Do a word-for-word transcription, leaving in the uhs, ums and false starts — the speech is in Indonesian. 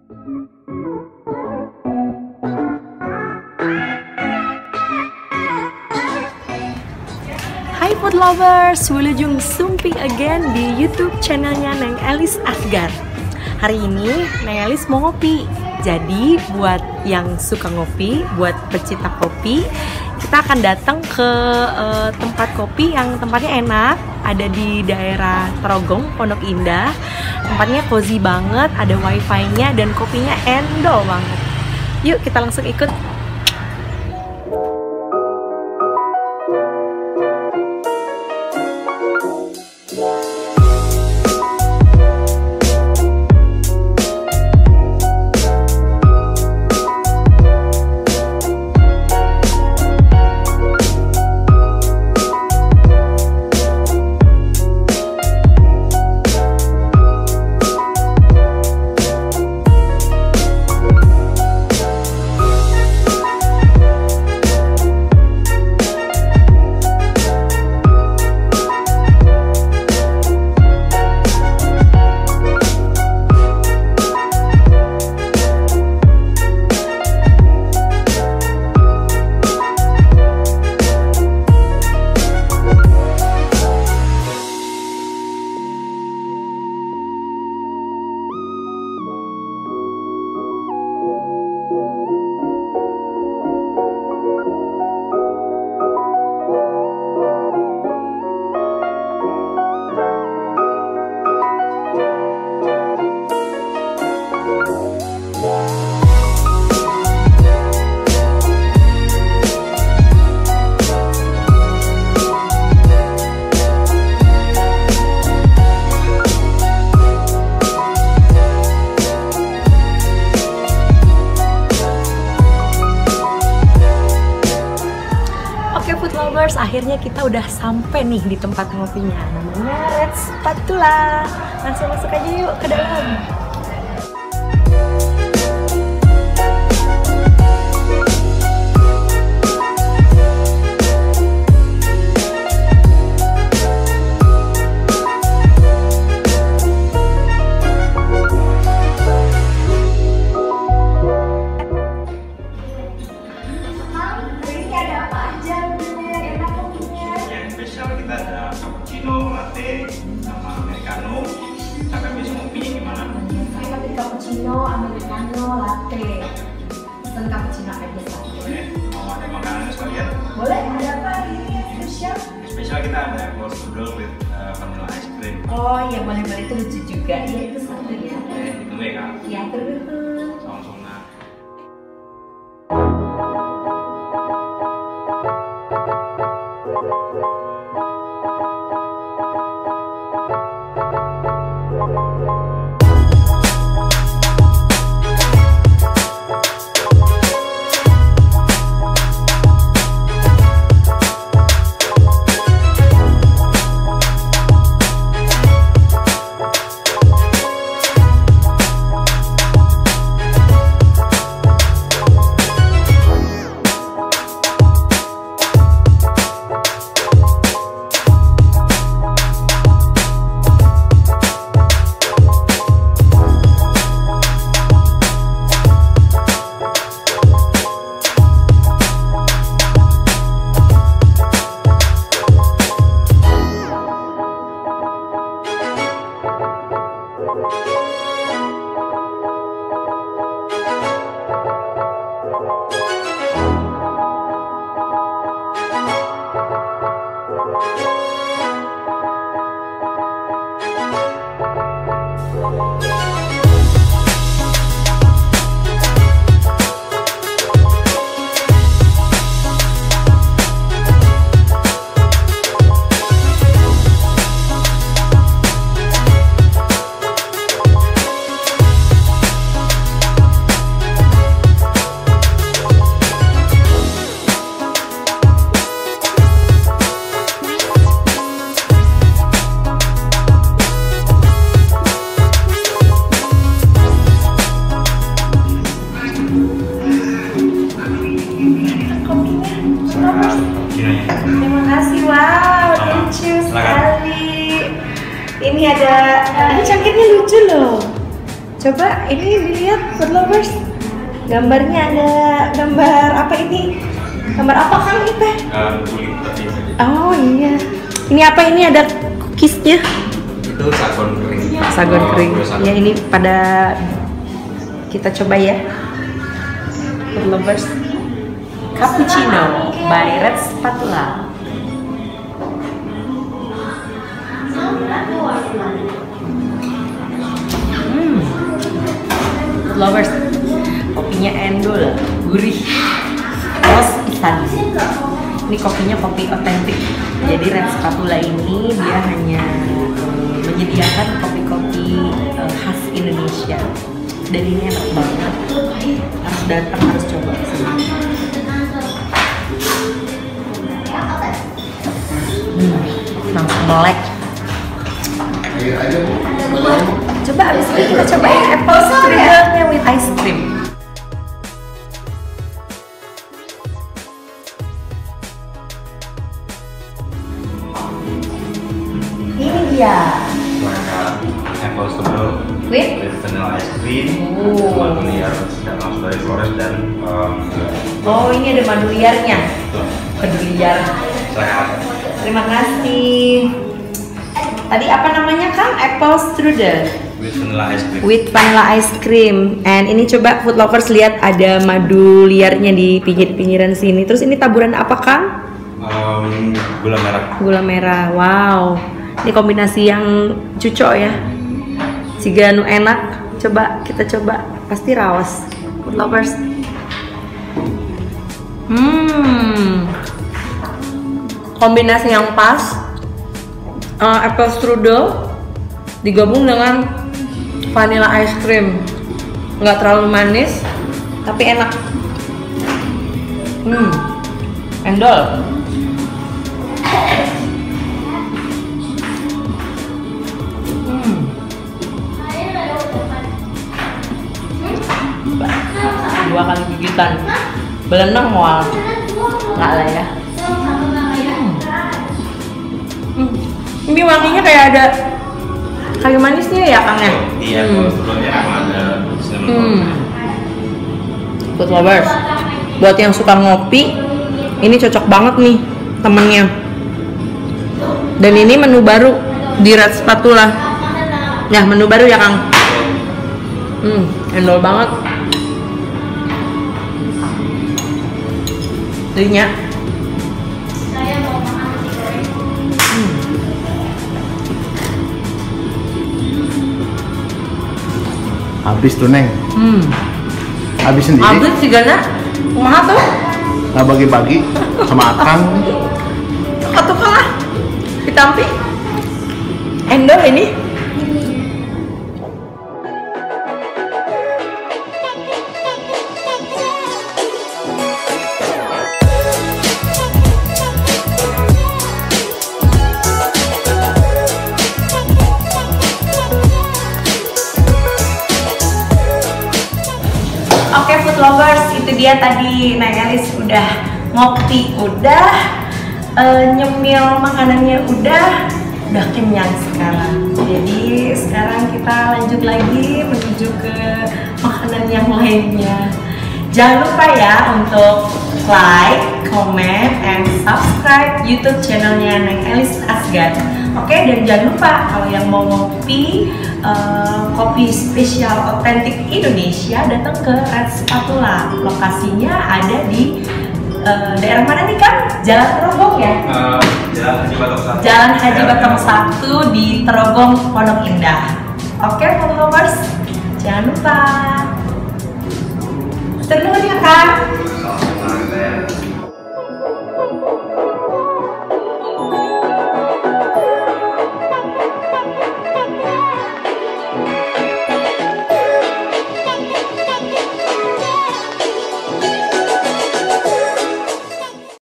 Hai food lovers, Wilujeng Sumping again di YouTube channelnya Neng Elis Asgar. Hari ini Neng Elis mau ngopi. Jadi buat yang suka ngopi, buat pecinta kopi, kita akan datang ke uh, tempat kopi yang tempatnya enak, ada di daerah Trogong, Pondok Indah. Tempatnya cozy banget, ada wifi-nya dan kopinya endol banget. Yuk kita langsung ikut. Akhirnya kita udah sampai nih di tempat ngopinya, namanya Red Spatula. Langsung masuk aja yuk ke dalam. Kita ada cappuccino, latte, sama americano. Kakak biasa ngopinya gimana? Saya pakai cappuccino, americano, latte. Pesan cappuccino aja satu. Boleh. Mau ada makanan sekalian? Boleh. Ada apa ini yang spesial? Spesial kita ada ghost noodle with uh, vanilla ice cream. Oh iya, boleh-boleh, itu lucu juga. Iya, itu satu ya. Boleh, ditunggu ya kak? Iya, terus. Langsung nah. Terima kasih, wow, lucu sekali. Ini ada, ini cangkirnya lucu loh. Coba ini dilihat food lovers. Gambarnya ada gambar apa ini? Gambar apa Kang ini teh? Kulit tadi. Oh iya. Ini apa ini ada cookiesnya? Itu sagon kering. Sagon Oh, kering. sagon. Ya ini pada kita coba ya. Food lovers. Cappuccino by Red Spatula. Hmm. Food lovers. Kopinya endul, gurih, terus pisan. Ini kopinya kopi otentik. Jadi Red Spatula ini dia hanya um, menyediakan kopi-kopi uh, khas Indonesia. Dan ini enak banget. Harus datang, harus coba kesini. Hmm, langsung melek. Coba abis ini kita cobain apple stridelnya with ice cream. Ini dia. Apple strudel With? with vanilla ice cream, Oh. madu liar dan raspberry flores dan um, Oh, ini ada madu liarnya. itu. Madu liar. Saya Terima kasih. Tadi apa namanya Kang? Apple strudel with vanilla ice cream. with vanilla ice cream. And ini coba food lovers lihat ada madu liarnya di pinggir-pinggiran sini. Terus ini taburan apa Kang? Um, gula merah. Gula merah. Wow. Ini kombinasi yang cucok ya. Jika nu enak, coba kita coba. Pasti rawas. Food lovers. Hmm. Kombinasi yang pas. Uh, apple strudel digabung dengan vanilla ice cream. Nggak terlalu manis, tapi enak. Hmm. Endol. Dua kali gigitan, belenang mual, nggak lah ya. Hmm. Ini wanginya kayak ada kayu manisnya ya Kang ya. Iya, Hmm. kalau strudel emang ada cinnamon Hmm. roll. Food lovers, buat yang suka ngopi, ini cocok banget nih temennya. Dan ini menu baru di Red Spatula. Ya menu baru ya Kang. Hmm, endol banget. Dirinya. Hmm. Habis tuh Neng, Hmm. habis sendiri, Abis sih Gana, kumaha tuh? nggak bagi-bagi sama Akang. Atau kalah? Ditampi. Endol ini. Oke food lovers, itu dia tadi Neng Elis udah ngopi, udah uh, nyemil makanannya udah, udah kenyang sekarang. Jadi sekarang kita lanjut lagi menuju ke makanan yang lainnya. Jangan lupa ya untuk like, comment, and subscribe YouTube channelnya Neng Elis Asgar. Oke, dan jangan lupa kalau yang mau ngopi uh, kopi spesial otentik Indonesia, datang ke Red Spatula. Lokasinya ada di uh, daerah mana nih Kang? Jalan Terogong ya? Uh, Jalan Haji Batok satu. Jalan Haji Batok satu di Terogong, Pondok Indah. Oke, followers, jangan lupa. Terus ya Kang.